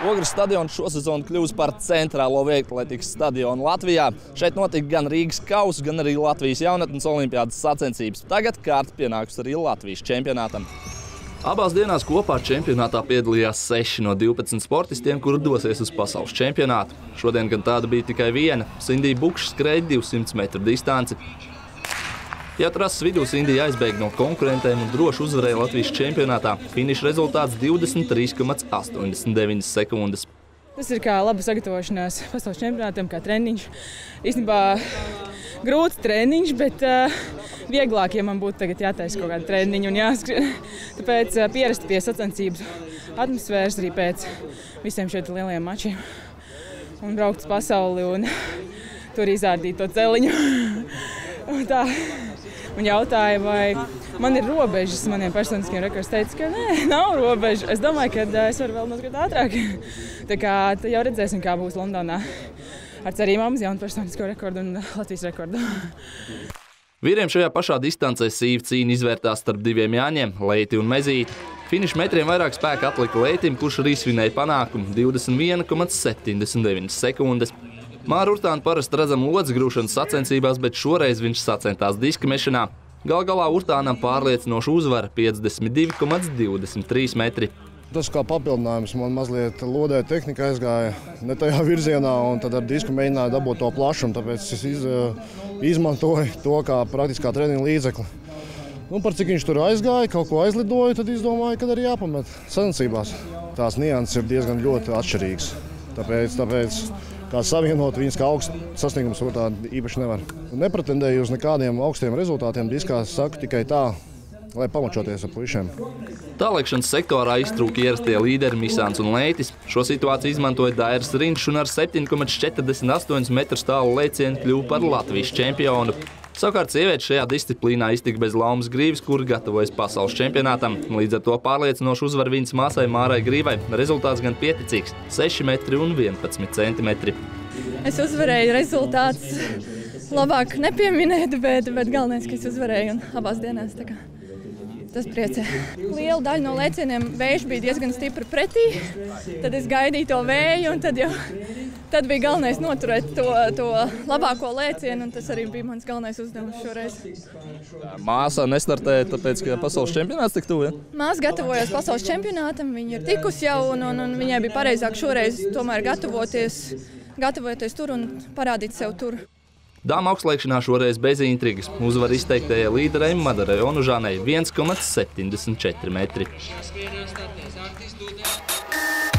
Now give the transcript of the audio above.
Ogres stadions šosezon kļūs par centrālo vieglatlētikas stadionu Latvijā. Šeit notika gan Rīgas kausa, gan arī Latvijas jaunatnes olimpiādas sacensības. Tagad kārta pienākusi arī Latvijas čempionātam. Abās dienās kopā čempionātā piedalījās 6 no 12 sportistiem, kuri dosies uz pasaules čempionātu. Šodien gan tāda bija tikai viena. Sindija Bukša skrēja 200 metru distanci. Jau trases vidū Sindija aizbēga no konkurentiem un droši uzvarēja Latvijas čempionātā. Finiša rezultāts 23,89 sekundes. Tas ir kā laba sagatavošanās pasaules čempionātam, kā treniņš. Īstenībā grūts treniņš, bet vieglāk, ja man būtu tagad jātaisa kaut kāda treniņa un jāskrien. Tāpēc pierast pie sacensības atmosfēras arī pēc visiem šiem lielajiem mačiem. Un braukt uz pasauli un tur izārdīt to celiņu. Un tā. Un jautāja, vai man ir robežas maniem personiskiem rekordiem. Es teicu, ka nē, nav robežu. Es domāju, ka es varu vēl mazliet ātrāk. Tā kā jau redzēsim, kā būs Londonā. Ar cerībām uz jaunu personisko rekordu un Latvijas rekordu. Vīriem šajā pašā distancē sīva cīņa izvērtās starp diviem Jāņiem, Leiti un Mezīti. Finiša metriem vairāk spēka atlika Leitim, kurš arī svinēja panākumu 21,79 sekundes. Māra Urtāna parasti redzam lodes grūšanas sacensībās, bet šoreiz viņš sacentās diska mešanā. Gal galā Urtānam pārliecinoša uzvara 52,23 metri. Tas kā papildinājums man mazliet lodē tehnika aizgāja ne tajā virzienā, un tad ar disku mēģināju dabūt to plašumu, tāpēc es izmantoju to kā praktiskā treniņa līdzekli. Par cik viņš tur aizgāja, kaut ko aizlidoja, tad izdomāju, kad arī jāpamet sacensībās. Tās nianses ir diezgan ļoti atšķirīgas, tāpēc kā savienot viņas kā augsts sasniegums Urtāna īpaši nevar. Nepretendēju uz nekādiem augstiem rezultātiem diskā, saku tikai tā, lai pamačoties ar puišiem. Tālēkšanas sektorā iztrūka ierastie līderi Misāns un Leitis. Šo situāciju izmantoja Dairis Rinčs un ar 7,48 metru stāvu lēcienu kļuva par Latvijas čempionu. Savukārt sievietes šajā disciplīnā iztika bez Laumas Grīvas, kura gatavojas pasaules čempionātam. Līdz ar to pārliecinošu uzvaru viņas māsai Mārai Grīvai. Rezultāts gan pieticīgs – 6 metri un 11 centimetri. Es uzvarēju, rezultāts labāk nepieminēt, bet galvenais, ka es uzvarēju un abās dienās. Tas priecē. Liela daļa no lēcieniem vējš bija diezgan stipri pretī. Tad es gaidīju to vēju un tad bija galvenais noturēt to labāko lēcienu, un tas arī bija mans galvenais uzdevums šoreiz. Māsa nestartēja, tāpēc, ka pasaules čempionāts tik tuvu, ja? Māsa gatavojās pasaules čempionātam, viņa ir tikusi jau, un viņai bija pareizāk šoreiz tomēr gatavoties tur un parādīt sev tur. Dāma augstslēgšanā šoreiz bez intrigas. Uzvar izteiktajai līderei Madarai Onužānai 1,74 metri.